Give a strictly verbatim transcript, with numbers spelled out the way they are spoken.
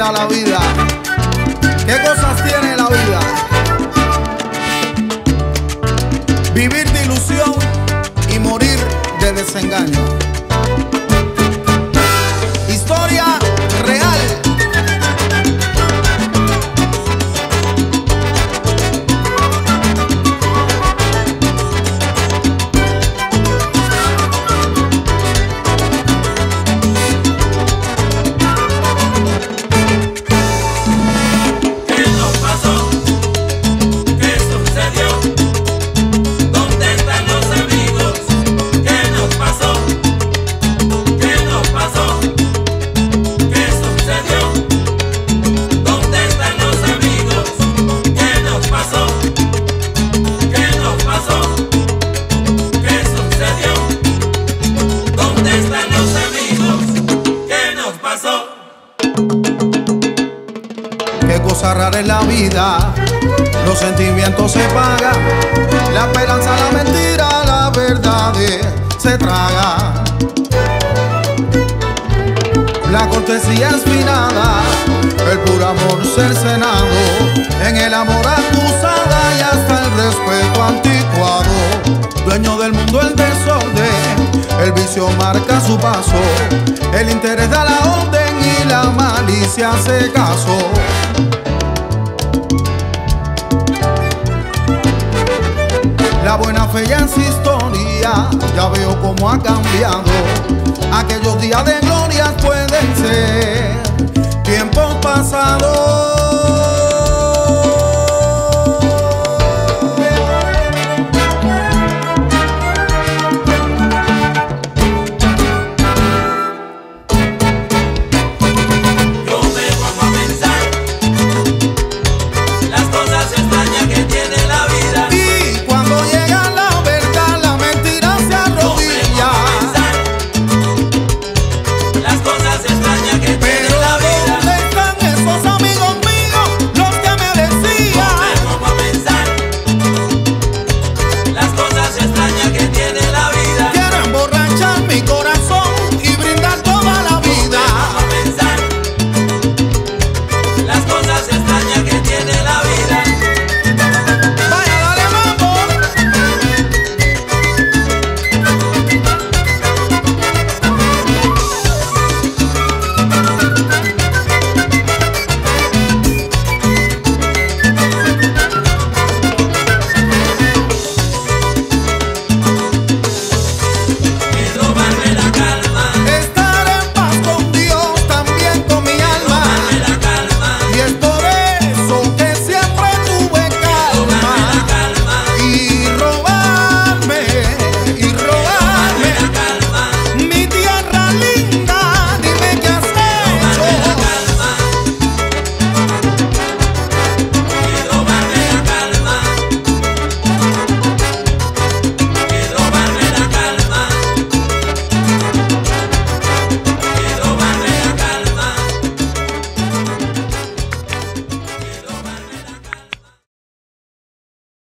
da la vida. ¿Qué cosas tiene la vida? Vivir de ilusión y morir de desengaño. Historia real. Qué cosa rara es la vida, los sentimientos se pagan, la esperanza, la mentira, la verdad se traga. La cortesía es finada, el puro amor cercenado, en el amor acusada y hasta el respeto anticuado. Dueño del mundo el desorden, el vicio marca su paso, el interés da la orden y la malicia hace caso. La buena fe ya es historia, ya veo cómo ha cambiado. Aquellos días de gloria pueden ser tiempos pasados.